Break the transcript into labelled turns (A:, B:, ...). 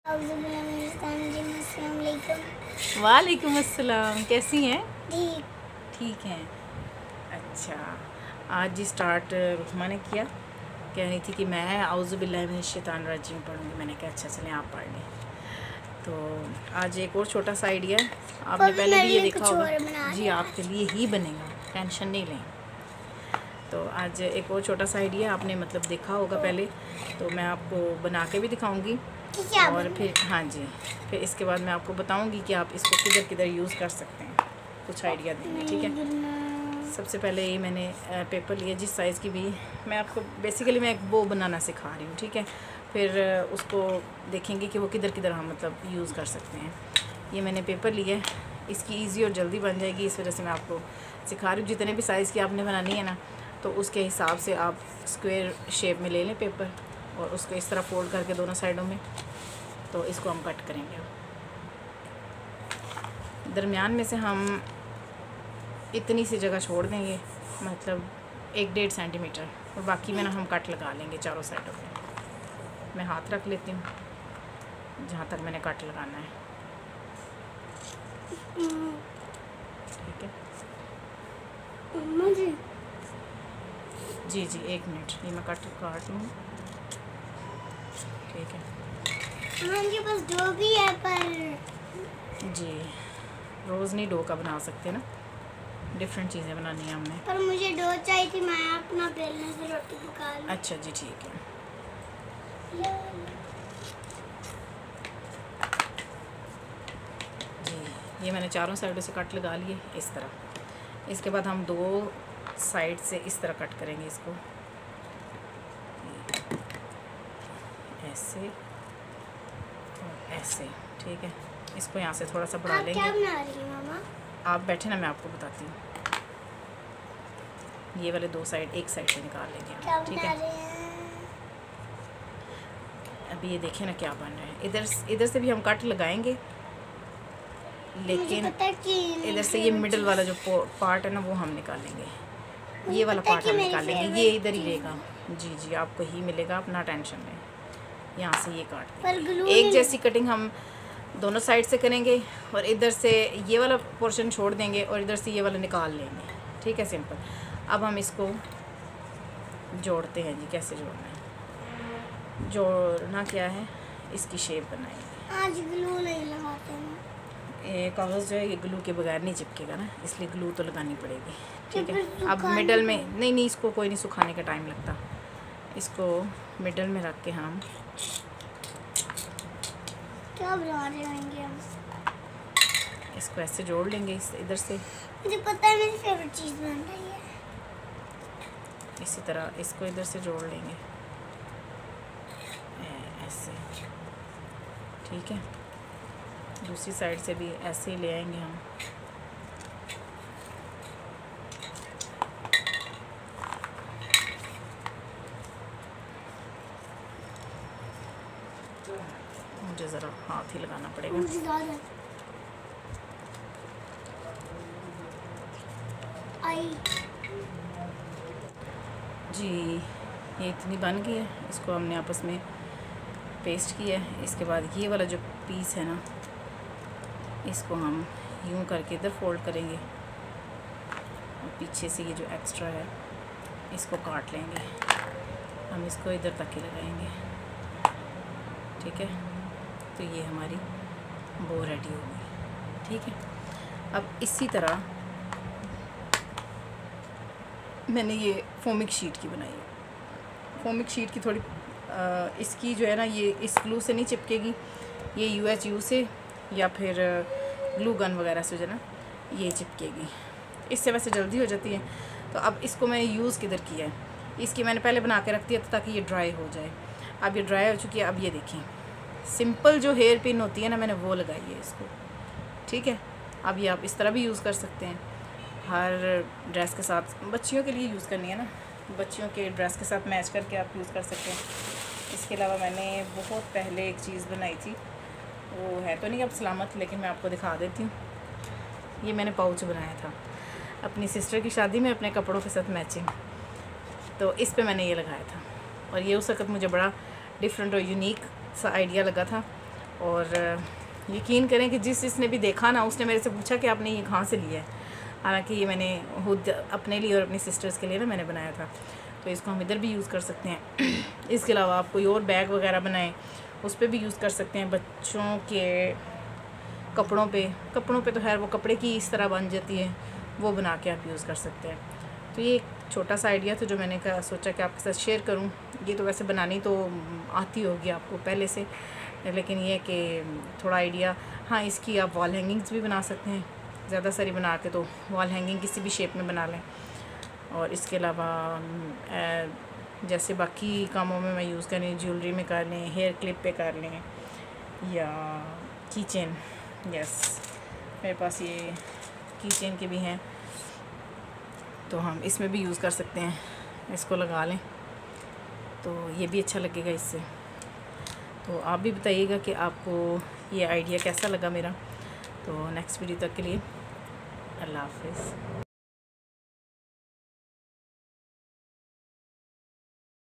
A: वालेकुम अस्सलाम। कैसी हैं?
B: ठीक।
A: ठीक हैं। अच्छा, आज स्टार्ट रुखमा ने किया, कह रही थी कि मैं औज़ु बिल्लाहि मिनश शैतानिर रजीम पढ़ूँगी। मैंने कहा अच्छा चलें आप पढ़ लें। तो आज एक और छोटा सा आइडिया है, आपने पहले भी ये देखा होगा जी, आपके लिए ही बनेगा, टेंशन नहीं लें। तो आज एक और छोटा सा आइडिया आपने मतलब देखा होगा पहले, तो मैं आपको बना के भी दिखाऊंगी और फिर हाँ जी, फिर इसके बाद मैं आपको बताऊंगी कि आप इसको किधर किधर यूज़ कर सकते हैं, कुछ आइडिया देंगे। ठीक है, सबसे पहले ये मैंने पेपर लिया जिस साइज़ की भी, मैं आपको बेसिकली मैं एक बो बनाना सिखा रही हूँ। ठीक है, फिर उसको देखेंगे कि वो किधर किधर हम मतलब यूज़ कर सकते हैं। ये मैंने पेपर लिया है, इसकी ईजी और जल्दी बन जाएगी, इस वजह से मैं आपको सिखा रही हूँ। जितने भी साइज़ की आपने बनानी है ना, तो उसके हिसाब से आप स्क्वायर शेप में ले लें पेपर और उसको इस तरह फोल्ड करके दोनों साइडों में, तो इसको हम कट करेंगे। दरमियान में से हम इतनी सी जगह छोड़ देंगे, मतलब 1-1.5 सेंटीमीटर, और बाकी में ना हम कट लगा लेंगे चारों साइडों पे। मैं हाथ रख लेती हूँ जहाँ तक मैंने कट लगाना है। ठीक है जी जी, 1 मिनट, ये मैं काट लूँ। ठीक है,
B: मुझे बस डो भी है पर
A: जी रोज़ नहीं डो का बना सकते ना, डिफरेंट चीज़ें बनानी है हमने।
B: पर मुझे डो चाहिए थी, मैं अपना बेलने से रोटी पका लूं।
A: अच्छा जी, ठीक है। जी, ये मैंने चारों साइडों से कट लगा लिए इस तरह। इसके बाद हम 2 साइड से इस तरह कट करेंगे इसको, ऐसे और ऐसे। ठीक है, इसको यहाँ से थोड़ा सा बढ़ा लेंगे।
B: क्या बना रही हैं मामा?
A: आप बैठे ना, मैं आपको बताती हूँ। ये वाले 2 साइड एक साइड से निकाल लेंगे हम। ठीक है, अभी ये देखें ना क्या बन रहा है। इधर से भी हम कट लगाएंगे, लेकिन इधर से ये मिडल वाला जो पार्ट है ना, वो हम निकालेंगे। ये वाला पार्ट हम निकालेंगे, ये इधर ही रहेगा। जी जी, आपको ही मिलेगा, अपना टेंशन में। यहाँ से ये काट लेंगे, एक जैसी कटिंग हम दोनों साइड से करेंगे, और इधर से ये वाला पोर्शन छोड़ देंगे और इधर से ये वाला निकाल लेंगे। ठीक है, सिंपल। अब हम इसको जोड़ते हैं जी। कैसे जोड़ना है, जोड़ना क्या है, इसकी शेप बनाएंगे।
B: आज ग्लू नहीं लगाते हैं।
A: ये कागज़ जो है ये ग्लू के बगैर नहीं चिपकेगा ना, इसलिए ग्लू तो लगानी पड़ेगी। ठीक है, अब मिडल में नहीं, इसको कोई नहीं सुखाने का टाइम लगता। इसको मिडल में रख के हम
B: क्या बना रहे होंगे हम?
A: इसको ऐसे जोड़ लेंगे इधर से।
B: मुझे पता है, मेरी फेवरेट चीज़ बन रही है।
A: इसी तरह इसको इधर से जोड़ लेंगे ऐसे। ठीक है, दूसरी साइड से भी ऐसे ही ले आएंगे हम। मुझे ज़रा हाथ ही लगाना पड़ेगा। जी, ये इतनी बन गई है, इसको हमने आपस में पेस्ट किया है। इसके बाद ये वाला जो पीस है ना, इसको हम यूं करके इधर फोल्ड करेंगे, और पीछे से ये जो एक्स्ट्रा है इसको काट लेंगे। हम इसको इधर तक ही लगाएंगे। ठीक है, तो ये हमारी बो रेडी हो गई। ठीक है, अब इसी तरह मैंने ये फोमिक शीट की बनाई है। फोमिक शीट की थोड़ी इसकी जो है ना, ये इस ग्लू से नहीं चिपकेगी, ये UHU से या फिर ग्लू गन वगैरह से जो है ना ये चिपकेगी। इससे वैसे जल्दी हो जाती है। तो अब इसको मैंने यूज़ किधर किया है, इसकी मैंने पहले बना के रख दिया था ताकि ये ड्राई हो जाए। अब ये ड्राई हो चुकी है। अब ये देखें, सिंपल जो हेयर पिन होती है ना, मैंने वो लगाई है इसको। ठीक है, अब ये आप इस तरह भी यूज़ कर सकते हैं, हर ड्रेस के साथ। बच्चियों के लिए यूज़ करनी है ना, बच्चियों के ड्रेस के साथ मैच करके आप यूज़ कर सकते हैं। इसके अलावा मैंने बहुत पहले एक चीज़ बनाई थी, वो है तो नहीं अब सलामत, लेकिन मैं आपको दिखा देती हूँ। ये मैंने पाउच बनाया था अपनी सिस्टर की शादी में अपने कपड़ों के साथ मैचिंग, तो इस पे मैंने ये लगाया था। और ये उस वक्त मुझे बड़ा डिफरेंट और यूनिक सा आइडिया लगा था, और यकीन करें कि जिसने भी देखा ना उसने मेरे से पूछा कि आपने ये कहाँ से लिया है। हालांकि ये मैंने खुद अपने लिए और अपनी सिस्टर्स के लिए ना मैंने बनाया था। तो इसको हम इधर भी यूज़ कर सकते हैं। इसके अलावा आप कोई और बैग वगैरह बनाएं उस पर भी यूज़ कर सकते हैं। बच्चों के कपड़ों पे तो खैर वो कपड़े की इस तरह बन जाती है, वो बना के आप यूज़ कर सकते हैं। तो ये एक छोटा सा आइडिया था जो मैंने सोचा कि आपके साथ शेयर करूं। ये तो वैसे बनानी तो आती होगी आपको पहले से, लेकिन ये कि थोड़ा आइडिया। हाँ, इसकी आप वॉल हैंगिंग्स भी बना सकते हैं, ज़्यादा सारी बना के तो वॉल हैंगिंग किसी भी शेप में बना लें। और इसके अलावा जैसे बाकी कामों में मैं यूज़ कर रही हूँ, ज्वेलरी में कर लें, हेयर क्लिप पे कर लें, या की चेन। यस, मेरे पास ये की चेन के भी हैं, तो हम इसमें भी यूज़ कर सकते हैं। इसको लगा लें तो ये भी अच्छा लगेगा इससे। तो आप भी बताइएगा कि आपको ये आइडिया कैसा लगा मेरा। तो नेक्स्ट वीडियो तक के लिए अल्लाह हाफ़िज़।